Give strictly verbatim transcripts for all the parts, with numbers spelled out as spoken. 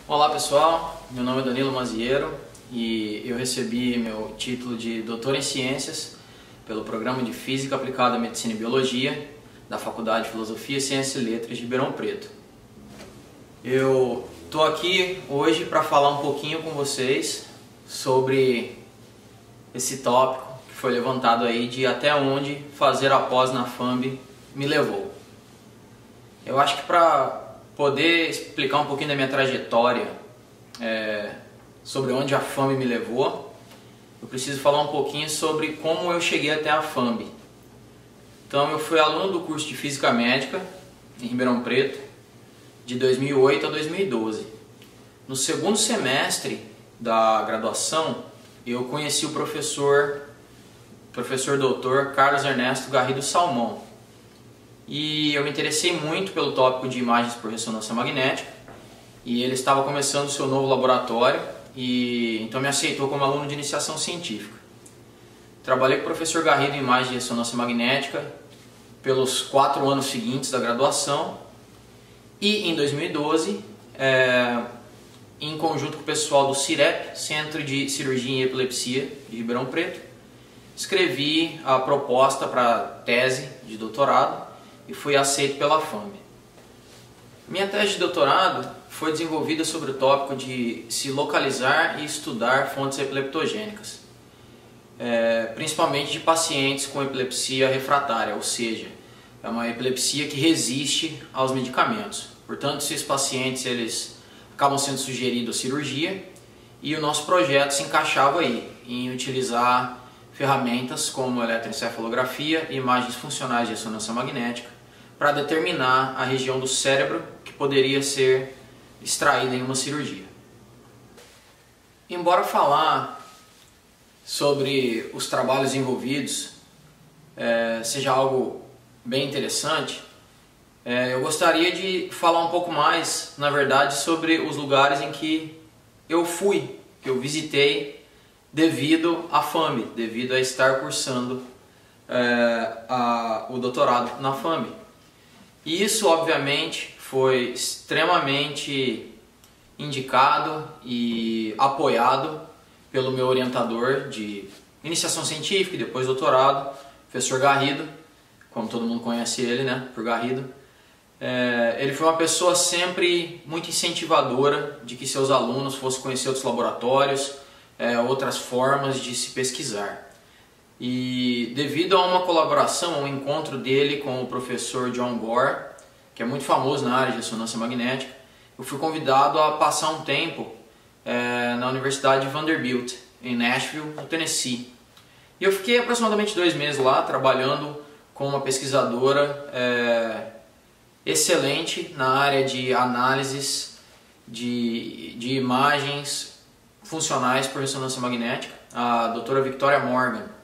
Olá pessoal, meu nome é Danilo Maziero e eu recebi meu título de doutor em ciências pelo programa de Física Aplicada à Medicina e Biologia da Faculdade de Filosofia, Ciências e Letras de Ribeirão Preto. Eu estou aqui hoje para falar um pouquinho com vocês sobre esse tópico que foi levantado aí de até onde fazer a pós na F A M B me levou. Eu acho que para poder explicar um pouquinho da minha trajetória é, sobre onde a F A M B me levou, eu preciso falar um pouquinho sobre como eu cheguei até a F A M B. Então eu fui aluno do curso de Física Médica em Ribeirão Preto de dois mil e oito a dois mil e doze. No segundo semestre da graduação eu conheci o professor, professor doutor Carlos Ernesto Garrido Salmão. E eu me interessei muito pelo tópico de imagens por ressonância magnética e ele estava começando o seu novo laboratório e então me aceitou como aluno de iniciação científica. Trabalhei com o professor Garrido em imagens de ressonância magnética pelos quatro anos seguintes da graduação e em dois mil e doze, é, em conjunto com o pessoal do CIREP, Centro de Cirurgia e Epilepsia de Ribeirão Preto, escrevi a proposta para tese de doutorado e fui aceito pela F A M B. Minha tese de doutorado foi desenvolvida sobre o tópico de se localizar e estudar fontes epileptogênicas, é, principalmente de pacientes com epilepsia refratária, ou seja, é uma epilepsia que resiste aos medicamentos. Portanto, esses pacientes eles acabam sendo sugeridos a cirurgia e o nosso projeto se encaixava aí em utilizar ferramentas como eletroencefalografia e imagens funcionais de ressonância magnética para determinar a região do cérebro que poderia ser extraída em uma cirurgia. Embora falar sobre os trabalhos envolvidos é, seja algo bem interessante, é, eu gostaria de falar um pouco mais, na verdade, sobre os lugares em que eu fui, que eu visitei devido à F A M B, devido a estar cursando é, a, o doutorado na F A M B. E isso, obviamente, foi extremamente indicado e apoiado pelo meu orientador de iniciação científica e depois doutorado, professor Garrido, como todo mundo conhece ele, né, por Garrido. É, ele foi uma pessoa sempre muito incentivadora de que seus alunos fossem conhecer outros laboratórios, é, outras formas de se pesquisar. E devido a uma colaboração, um encontro dele com o professor John Gore, que é muito famoso na área de ressonância magnética, eu fui convidado a passar um tempo é, na Universidade de Vanderbilt, em Nashville, no Tennessee. E eu fiquei aproximadamente dois meses lá, trabalhando com uma pesquisadora é, excelente na área de análises de, de imagens funcionais por ressonância magnética, a doutora Victoria Morgan.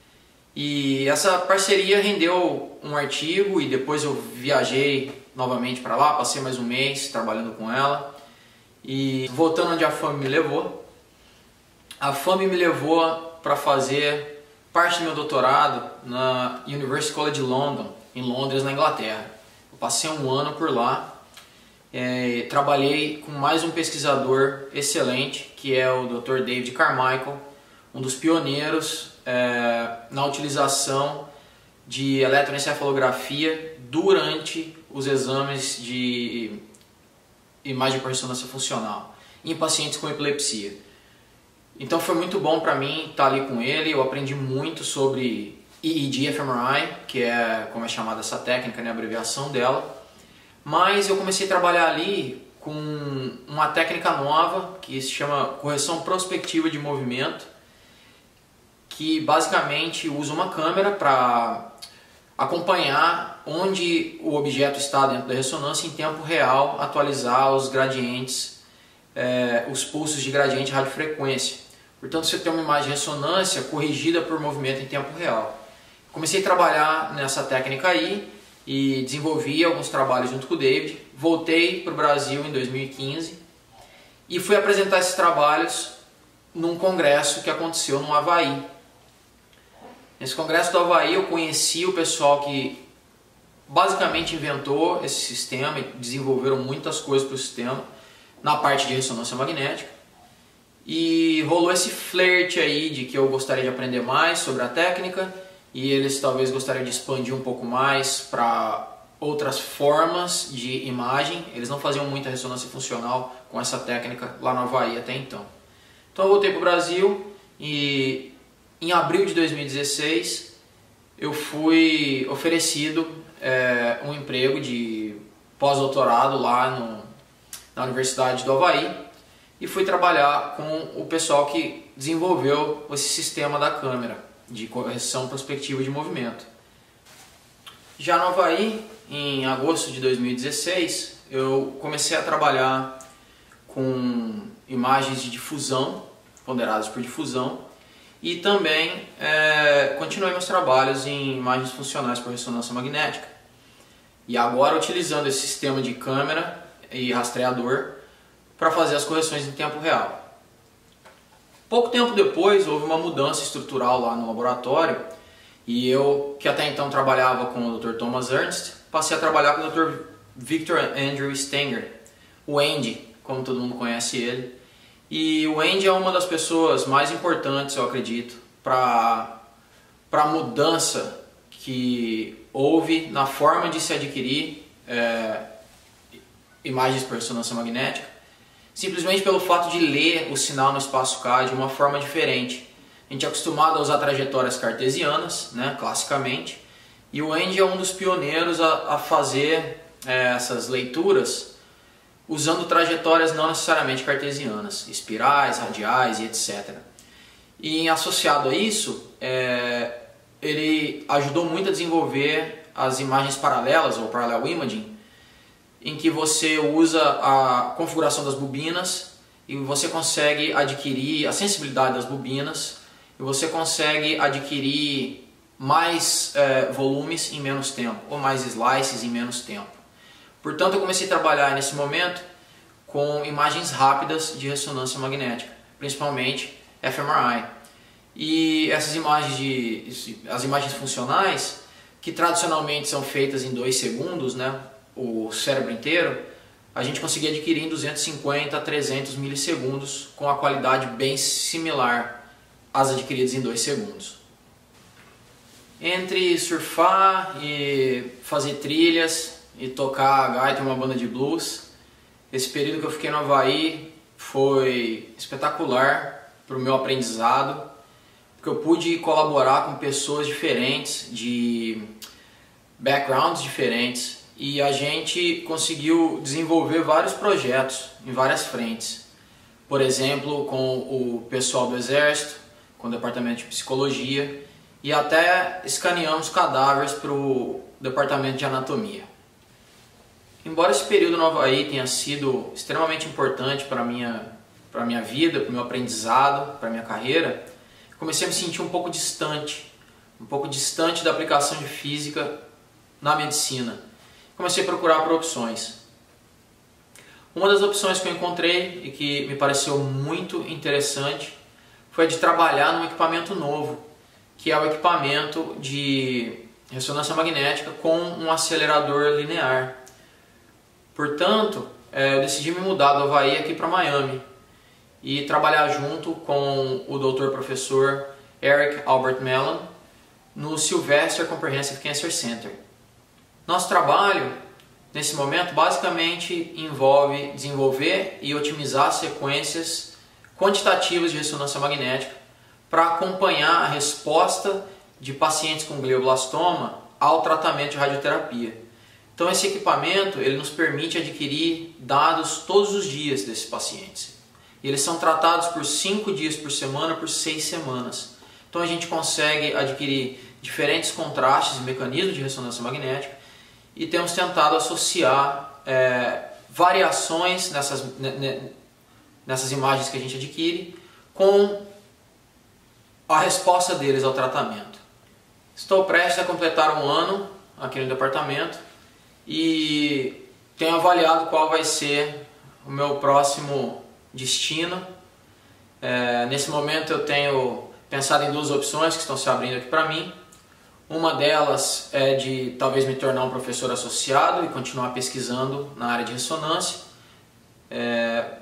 E essa parceria rendeu um artigo e depois eu viajei novamente para lá, passei mais um mês trabalhando com ela. E voltando onde a F A M B me levou, a F A M B me levou para fazer parte do meu doutorado na University College London, em Londres, na Inglaterra. Eu passei um ano por lá, é, trabalhei com mais um pesquisador excelente, que é o doutor David Carmichael, um dos pioneiros é, na utilização de eletroencefalografia durante os exames de imagem por ressonância funcional em pacientes com epilepsia. Então foi muito bom para mim estar ali com ele, eu aprendi muito sobre E E G F M R I, que é como é chamada essa técnica, né, a abreviação dela, mas eu comecei a trabalhar ali com uma técnica nova que se chama correção prospectiva de movimento, que basicamente usa uma câmera para acompanhar onde o objeto está dentro da ressonância em tempo real, atualizar os gradientes, é, os pulsos de gradiente de radiofrequência. Portanto, você tem uma imagem de ressonância corrigida por movimento em tempo real. Comecei a trabalhar nessa técnica aí e desenvolvi alguns trabalhos junto com o David. Voltei para o Brasil em dois mil e quinze e fui apresentar esses trabalhos num congresso que aconteceu no Havaí. Nesse congresso do Havaí eu conheci o pessoal que basicamente inventou esse sistema e desenvolveram muitas coisas para o sistema. na parte de ressonância magnética. E rolou esse flerte aí de que eu gostaria de aprender mais sobre a técnica e eles talvez gostariam de expandir um pouco mais para outras formas de imagem. Eles não faziam muita ressonância funcional com essa técnica lá no Havaí até então. Então eu voltei para o Brasil e em abril de dois mil e dezesseis eu fui oferecido é, um emprego de pós-doutorado lá no, na Universidade do Havaí e fui trabalhar com o pessoal que desenvolveu esse sistema da câmera de correção prospectiva de movimento. Já no Havaí, em agosto de dois mil e dezesseis, eu comecei a trabalhar com imagens de difusão, ponderadas por difusão, e também é, continuei meus trabalhos em imagens funcionais por ressonância magnética. E agora utilizando esse sistema de câmera e rastreador para fazer as correções em tempo real. Pouco tempo depois houve uma mudança estrutural lá no laboratório e eu, que até então trabalhava com o doutor Thomas Ernst, passei a trabalhar com o doutor Victor Andrew Stenger, o Andy, como todo mundo conhece ele. E o Andy é uma das pessoas mais importantes, eu acredito, para a mudança que houve na forma de se adquirir é, imagens por ressonância magnética, simplesmente pelo fato de ler o sinal no espaço K de uma forma diferente. A gente é acostumado a usar trajetórias cartesianas, né, classicamente, e o Andy é um dos pioneiros a, a fazer é, essas leituras usando trajetórias não necessariamente cartesianas, espirais, radiais e etcétera. E associado a isso, é, ele ajudou muito a desenvolver as imagens paralelas, ou parallel imaging, em que você usa a configuração das bobinas e você consegue adquirir a sensibilidade das bobinas e você consegue adquirir mais é, volumes em menos tempo, ou mais slices em menos tempo. Portanto, eu comecei a trabalhar nesse momento com imagens rápidas de ressonância magnética, principalmente F M R I. E essas imagens, de, as imagens funcionais, que tradicionalmente são feitas em dois segundos, né? O cérebro inteiro, a gente conseguia adquirir em duzentos e cinquenta a trezentos milissegundos com a qualidade bem similar às adquiridas em dois segundos. Entre surfar e fazer trilhas e tocar gaita em uma banda de blues, esse período que eu fiquei no Havaí foi espetacular para o meu aprendizado, porque eu pude colaborar com pessoas diferentes, de backgrounds diferentes, e a gente conseguiu desenvolver vários projetos em várias frentes. Por exemplo, com o pessoal do Exército, com o Departamento de Psicologia, e até escaneamos cadáveres para o Departamento de Anatomia. Embora esse período no Havaí tenha sido extremamente importante para a minha, para a minha vida, para o meu aprendizado, para a minha carreira, comecei a me sentir um pouco distante, um pouco distante da aplicação de física na medicina. Comecei a procurar por opções. Uma das opções que eu encontrei e que me pareceu muito interessante foi a de trabalhar num equipamento novo, que é o equipamento de ressonância magnética com um acelerador linear. Portanto, eu decidi me mudar do Havaí aqui para Miami e trabalhar junto com o doutor professor Eric Albert Mellon no Sylvester Comprehensive Cancer Center. Nosso trabalho, nesse momento, basicamente envolve desenvolver e otimizar sequências quantitativas de ressonância magnética para acompanhar a resposta de pacientes com glioblastoma ao tratamento de radioterapia. Então esse equipamento ele nos permite adquirir dados todos os dias desses pacientes. E eles são tratados por cinco dias por semana, por seis semanas. Então a gente consegue adquirir diferentes contrastes e mecanismos de ressonância magnética e temos tentado associar é, variações nessas, nessas imagens que a gente adquire com a resposta deles ao tratamento. Estou prestes a completar um ano aqui no departamento e tenho avaliado qual vai ser o meu próximo destino. É, nesse momento eu tenho pensado em duas opções que estão se abrindo aqui para mim. Uma delas é de talvez me tornar um professor associado e continuar pesquisando na área de ressonância. É,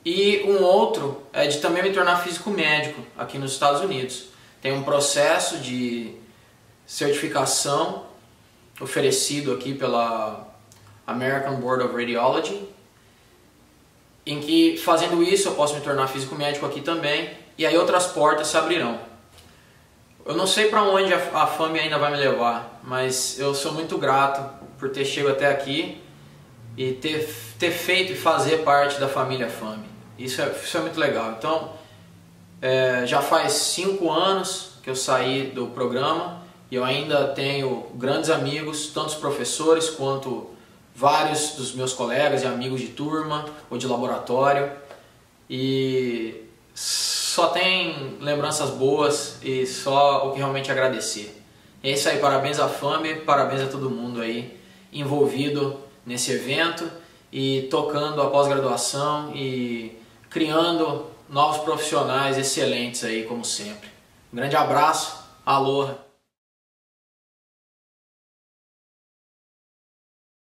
E um outro é de também me tornar físico médico aqui nos Estados Unidos. Tem um processo de certificação oferecido aqui pela American Board of Radiology, em que fazendo isso eu posso me tornar físico médico aqui também, e aí outras portas se abrirão. Eu não sei para onde a F A M ainda vai me levar, mas eu sou muito grato por ter chegado até aqui e ter, ter feito e fazer parte da família F A M. Isso é, isso é muito legal. Então, é, já faz cinco anos que eu saí do programa e eu ainda tenho grandes amigos, tanto os professores quanto vários dos meus colegas e amigos de turma ou de laboratório, e só tem lembranças boas e só o que realmente agradecer. É isso aí, parabéns à F A M, parabéns a todo mundo aí envolvido nesse evento e tocando a pós-graduação e criando novos profissionais excelentes aí, como sempre. Um grande abraço, aloha!